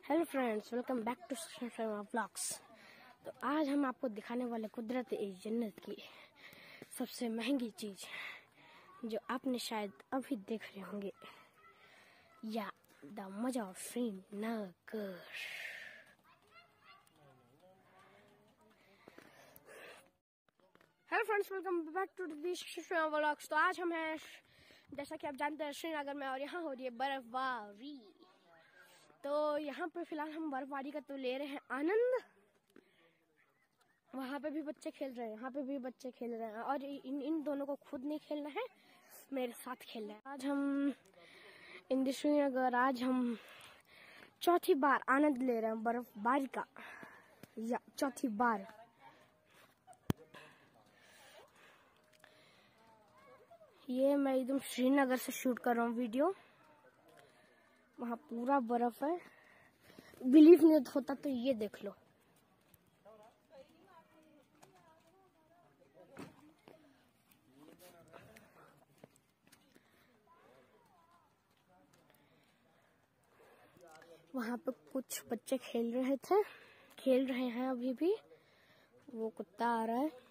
Hello friends, welcome back to Sharma vlogs. तो आज हम आपको दिखाने वाले कुदरत इस जन्नत की सबसे महंगी चीज जो आपने शायद अभी देख रहे होंगे, या द मजा of Srinagar. Hello friends, welcome back to this Sharma vlogs. तो आज हम हैं, जैसा कि आप जानते हैं, श्रीनगर में, और यहाँ हो रही है बर्फबारी। तो यहाँ पे फिलहाल हम बर्फबारी का तो ले रहे हैं आनंद। वहाँ पे भी बच्चे खेल रहे हैं, यहाँ पे भी बच्चे खेल रहे हैं, और इन दोनों को खुद नहीं खेलना है, मेरे साथ खेलना है। आज हम इन श्रीनगर, आज हम चौथी बार आनंद ले रहे हैं बर्फबारी का, या चौथी बार। ये मैं एकदम श्रीनगर से शूट कर रहा हूँ वीडियो। वहाँ पूरा बर्फ है, बिलीव नहीं होता तो ये देख लो। वहाँ पे कुछ बच्चे खेल रहे हैं अभी भी। वो कुत्ता आ रहा है।